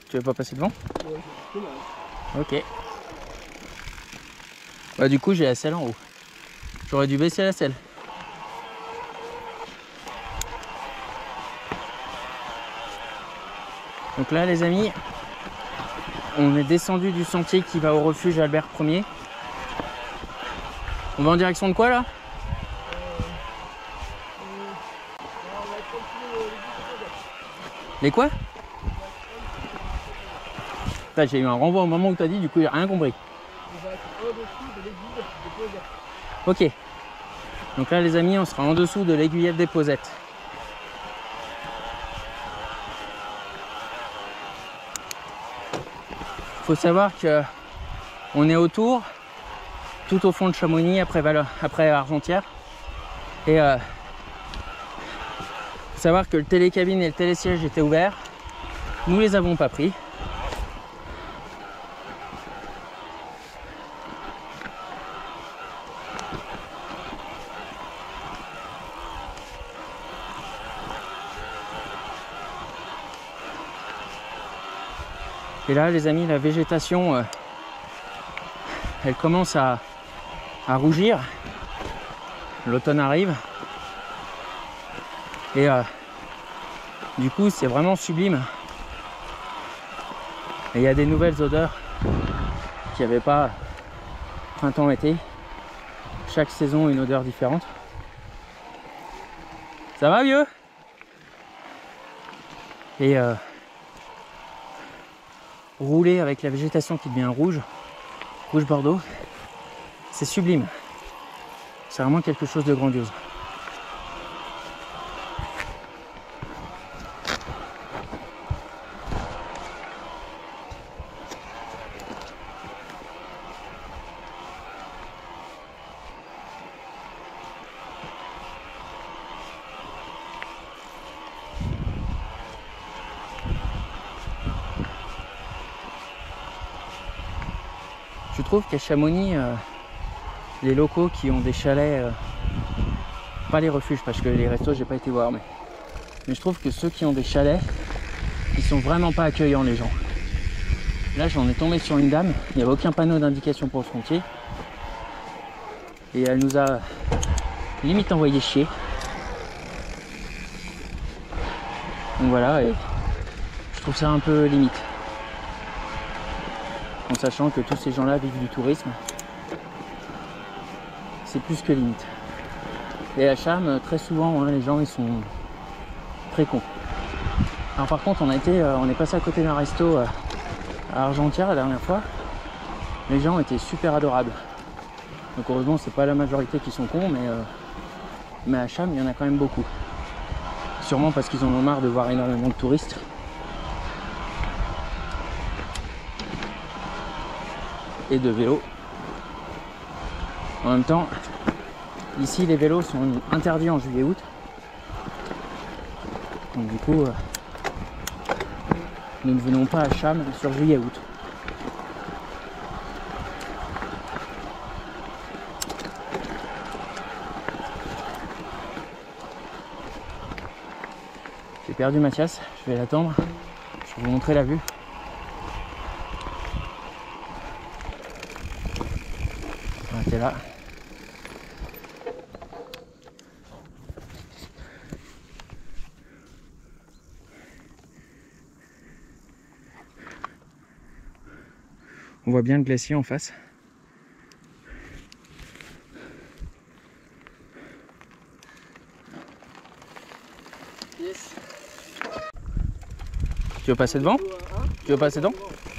Tu veux pas passer devant? Ouais, c'est mal. Ok. Bah du coup j'ai la selle en haut. J'aurais dû baisser la selle. Donc là les amis, on est descendu du sentier qui va au refuge Albert Ier. On va en direction de quoi là? Les quoi? J'ai eu un renvoi au moment où tu as dit, du coup j'ai rien compris. On va être au-dessus de l'aiguille des posettes. Ok. Donc là les amis, on sera en dessous de l'aiguillette des posettes. Faut savoir que on est autour, tout au fond de Chamonix, après Argentière. Et faut savoir que le télécabine et le télésiège étaient ouverts. Nous les avons pas pris. Et là les amis, la végétation elle commence à rougir. L'automne arrive. Et du coup c'est vraiment sublime. Et il y a des nouvelles odeurs qu'il n'y avait pas printemps-été. Chaque saison une odeur différente. Ça va vieux? Et rouler avec la végétation qui devient rouge bordeaux, c'est sublime. C'est vraiment quelque chose de grandiose. Je trouve qu'à Chamonix, les locaux qui ont des chalets, pas les refuges parce que les restos j'ai pas été voir, mais je trouve que ceux qui ont des chalets, ils sont vraiment pas accueillants les gens. Là j'en ai tombé sur une dame, il n'y avait aucun panneau d'indication pour le sentier. Et elle nous a limite envoyé chier. Donc voilà, et je trouve ça un peu limite. En sachant que tous ces gens-là vivent du tourisme. C'est plus que limite. Et à Cham, très souvent, hein, les gens ils sont très cons. Alors par contre, on est passé à côté d'un resto à Argentière la dernière fois. Les gens étaient super adorables. Donc heureusement, c'est pas la majorité qui sont cons, mais à Cham, il y en a quand même beaucoup. Sûrement parce qu'ils en ont marre de voir énormément de touristes. Et de vélos. En même temps, ici les vélos sont interdits en juillet-août. Donc du coup, nous ne venons pas à Cham sur juillet-août. J'ai perdu Mathias, je vais l'attendre. Je vais vous montrer la vue. T'es là. On voit bien le glacier en face. Yes. Tu veux passer devant? Tu veux passer devant?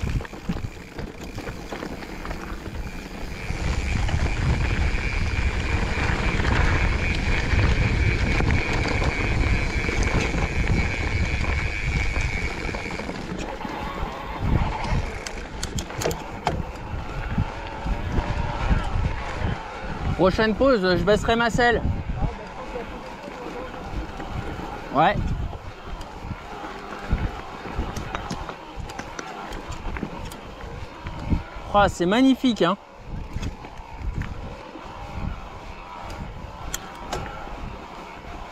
Prochaine pause, je baisserai ma selle. Ouais. Oh, c'est magnifique, hein.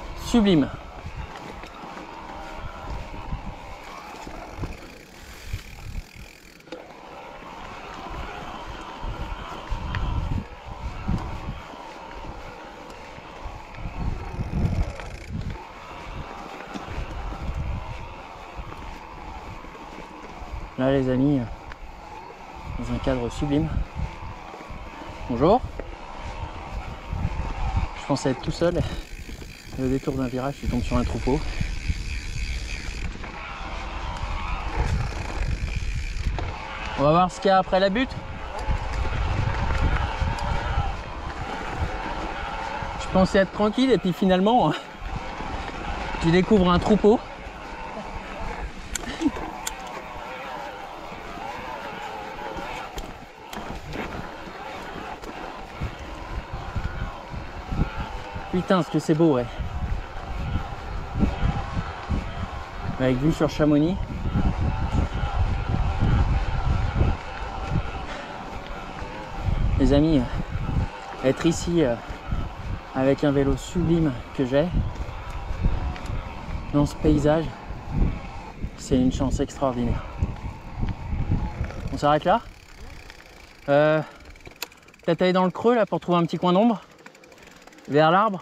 Sublime. Là les amis, dans un cadre sublime. Bonjour. Je pensais être tout seul. Et au détour d'un virage, je tombe sur un troupeau. On va voir ce qu'il y a après la butte. Je pensais être tranquille et puis finalement, tu découvres un troupeau. Putain, ce que c'est beau, ouais. Avec vue sur Chamonix. Les amis, être ici avec un vélo sublime que j'ai, dans ce paysage, c'est une chance extraordinaire. On s'arrête là. Peut-être aller dans le creux là pour trouver un petit coin d'ombre. Vers l'arbre.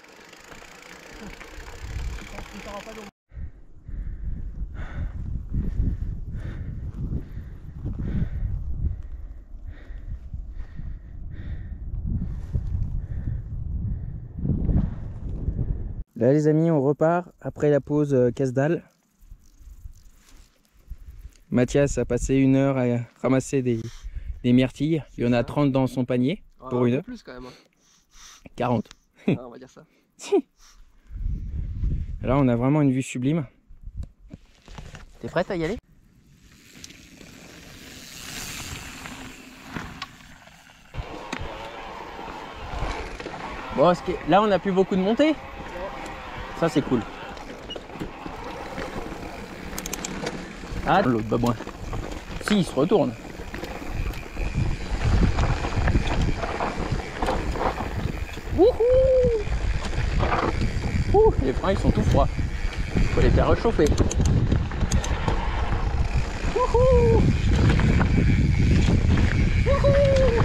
Là les amis, on repart après la pause casse-dalle. Mathias a passé 1 heure à ramasser des myrtilles. Il y en a 30 dans son panier pour 1 heure. Plus quand même. 40. Ah, on va dire ça. Là on a vraiment une vue sublime. T'es prête à y aller? Bon, là on n'a plus beaucoup de montée. Ça c'est cool. Ah, l'autre babouin. Si, il se retourne. Wouhou! Ouh, les freins ils sont tout froids. Faut les faire réchauffer. Wouhou! Wouhou!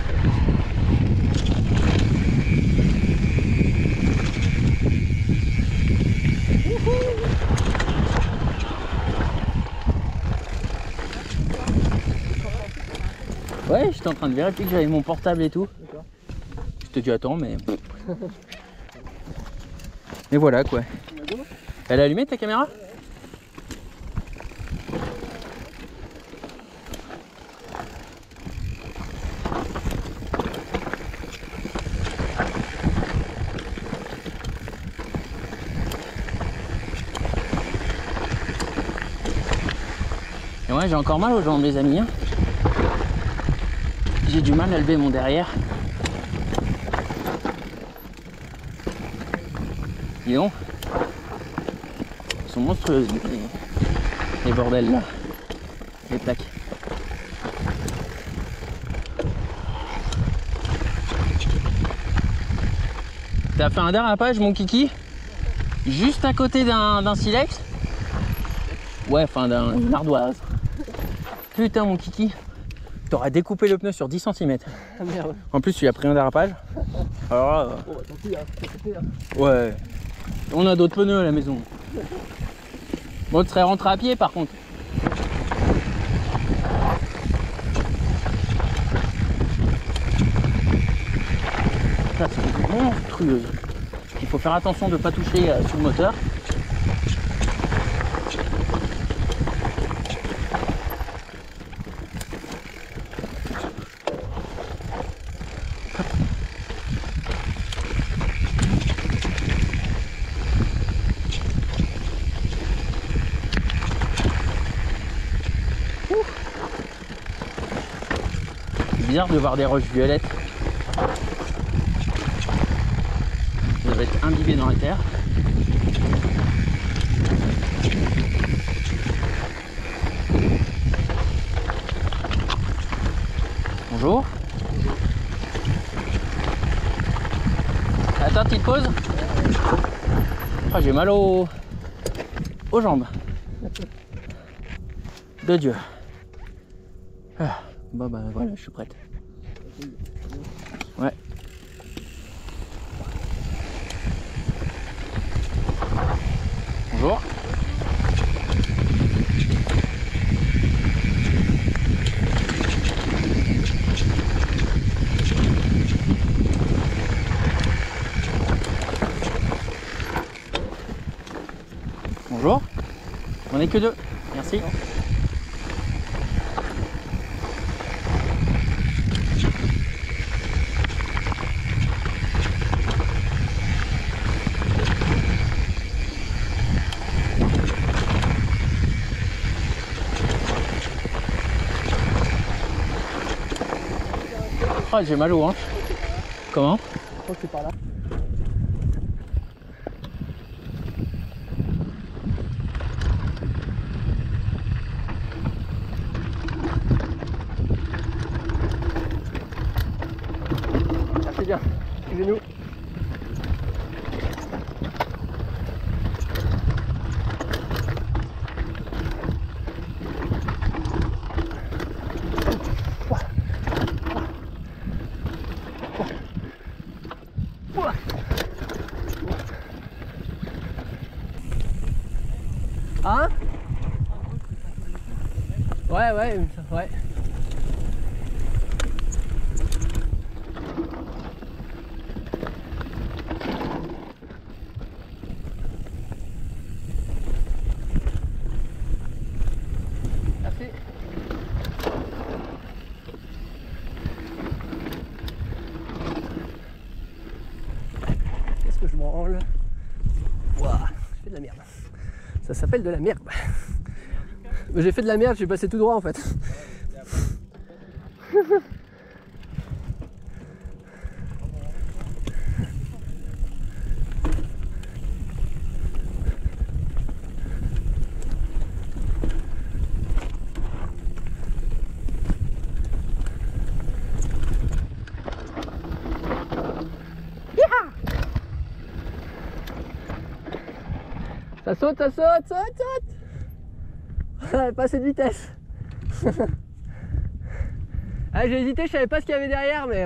Ouais, j'étais en train de vérifier que j'avais mon portable et tout. Je te dis attends, mais... Mais voilà quoi. Elle est allumée ta caméra? Et ouais, j'ai encore mal aux jambes les amis. Hein. J'ai du mal à lever mon derrière. Dis donc. Ils sont monstrueuses les bordels là. Les plaques. T'as fait un dérapage mon kiki? Juste à côté d'un silex? Ouais, enfin d'une ardoise. Putain mon kiki. T'aurais découpé le pneu sur 10 cm. Ah merde. En plus, tu as pris un dérapage. Alors là, Bon, bah tant pis, hein. ouais. On a d'autres pneus à la maison. Bon, tu serais rentré à pied par contre. Ça, c'est monstrueuse. Il faut faire attention de ne pas toucher sous le moteur. C'est bizarre de voir des roches violettes. Ça va être imbibé dans la terre. Bonjour. Attends, petite pause. Ah, j'ai mal aux jambes. De Dieu. Ah, bon bah voilà, je suis prête. Ouais. Bonjour. est que deux. Merci. Oh, j'ai mal aux hanches. Comment? Je crois que c'est par là. Merci bien. Suivez-nous. Hein? Ouais. Merci. Qu'est-ce que je branle? Ouah, je fais de la merde. Ça s'appelle de la merde. J'ai fait de la merde, j'ai passé tout droit en fait. Ça saute. Pas assez de vitesse. Ah, j'ai hésité, je savais pas ce qu'il y avait derrière, mais...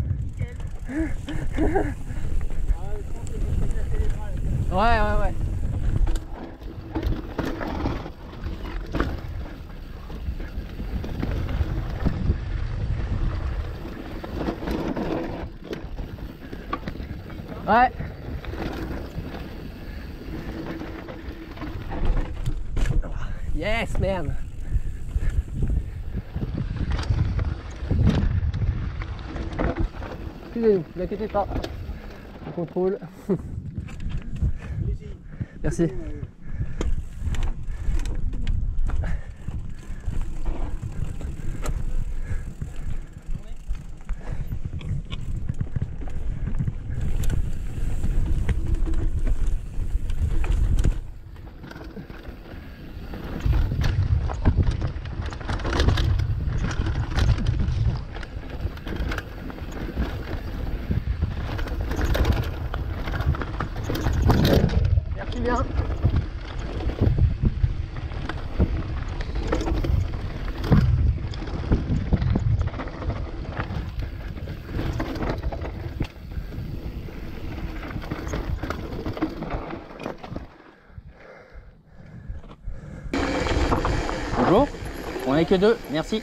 Ouais. Ouais. Yes, man. Excusez-nous, ne vous inquiétez pas. On contrôle. Merci. Bien. Bonjour. On est que deux. Merci.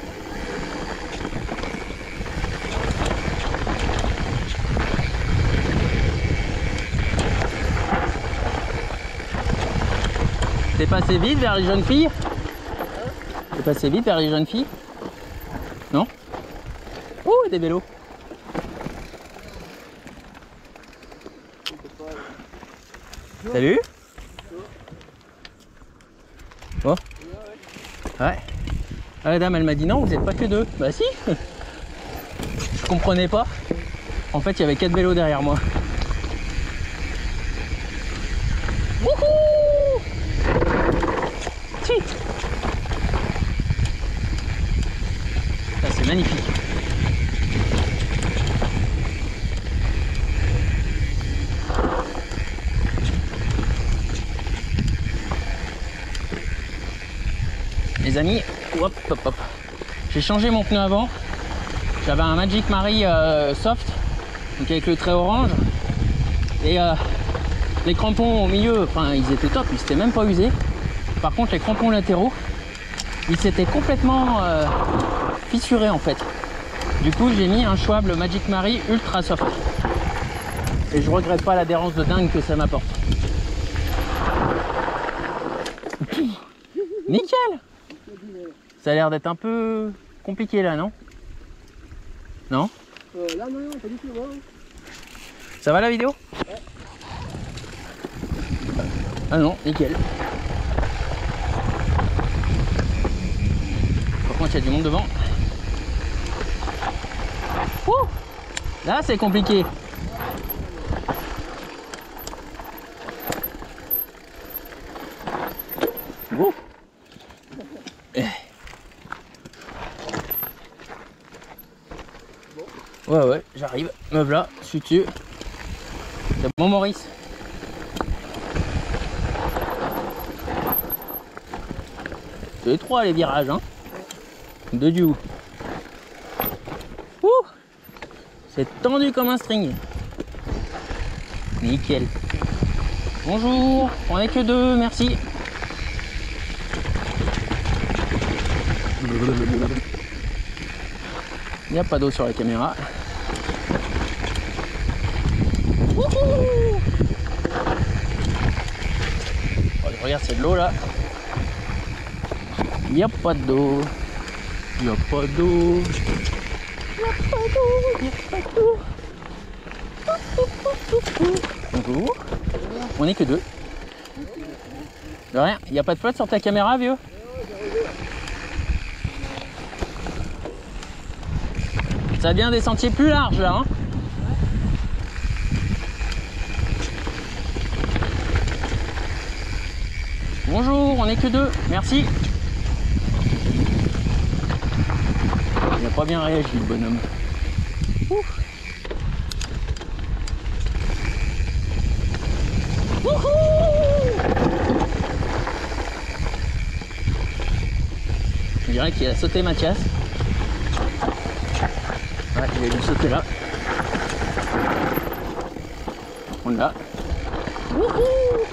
T'es passé vite vers les jeunes filles? T'es passé vite vers les jeunes filles? Non? Oh, des vélos! Salut! Oh? Ouais. Ah, la dame, elle m'a dit non, vous n'êtes pas que deux. Bah si! Je comprenais pas. En fait, il y avait 4 vélos derrière moi. Wouhou! Si. Ça, c'est magnifique. Les amis, hop. J'ai changé mon pneu avant. J'avais un Magic Mari soft, donc avec le trait orange. Et les crampons au milieu, enfin ils étaient top, ils s'étaient même pas usés. Par contre les crampons latéraux, ils s'étaient complètement fissurés en fait. Du coup j'ai mis un Schwab Magic Mari ultra soft. Et je regrette pas l'adhérence de dingue que ça m'apporte. Nickel. Ça a l'air d'être un peu compliqué là, non? Non? Là, non, pas du tout. Non. Ça va la vidéo? Ouais. Ah non, nickel. Par contre, il y a du monde devant. Ouh, là, c'est compliqué. Ouh. Ouais, ouais, j'arrive. Me voilà, je suis dessus. C'est bon, Maurice? C'est étroit les virages, hein. De du haut. Ouh, c'est tendu comme un string. Nickel. Bonjour, on est que deux, merci. Il n'y a pas d'eau sur la caméra. Wouhou! Oh, regarde, c'est de l'eau là. Il n'y a pas d'eau. Il n'y a pas d'eau. Il n'y a pas d'eau. Il n'y a pas d'eau. Bonjour. On est que deux. De rien. Il n'y a pas de flotte sur ta caméra, vieux? Ça devient des sentiers plus larges là, hein. Bonjour, on est que deux, merci. Il n'a pas bien réagi le bonhomme. Ouf. Je dirais qu'il a sauté Mathias. Ouais, il a dû sauter là. On l'a. Wouhou!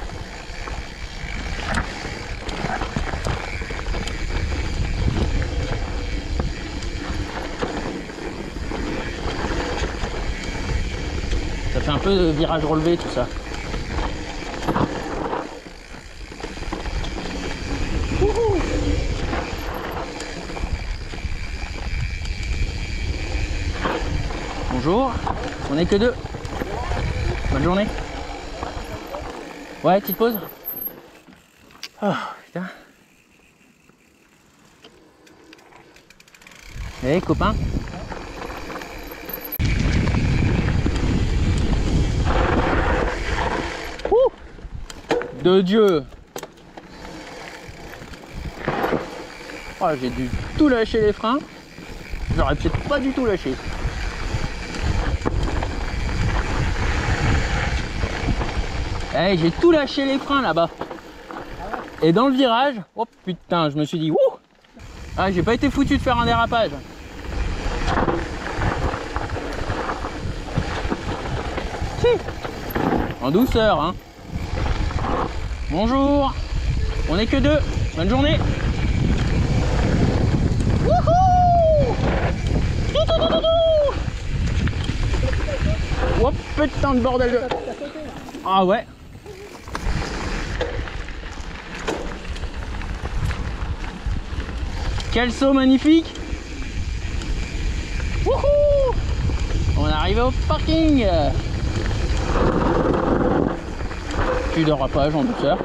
Ça fait un peu de virage relevé tout ça. Wouhou! Bonjour, on est que deux. Bonne journée. Ouais, petite pause. Oh putain. Eh copain. Ouh, de Dieu. Oh, j'ai dû tout lâcher les freins. J'aurais peut-être pas du tout lâché. Hey, j'ai tout lâché les freins là-bas. Et dans le virage, oh putain, je me suis dit, ouh! Ah, j'ai pas été foutu de faire un dérapage. Si. En douceur, hein. Bonjour. On est que deux. Bonne journée. Wouhou! Oh putain de bordel de... Ah ouais. Quel saut magnifique! Wouhou! On est arrivé au parking! Plus de dérapage en douceur.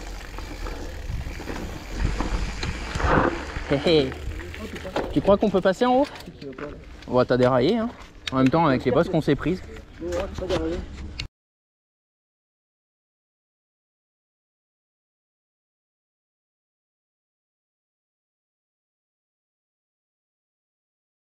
Hé hé. Tu crois qu'on peut passer en haut? Ouais, t'as déraillé, hein. En même temps, avec les bosses qu'on s'est prises.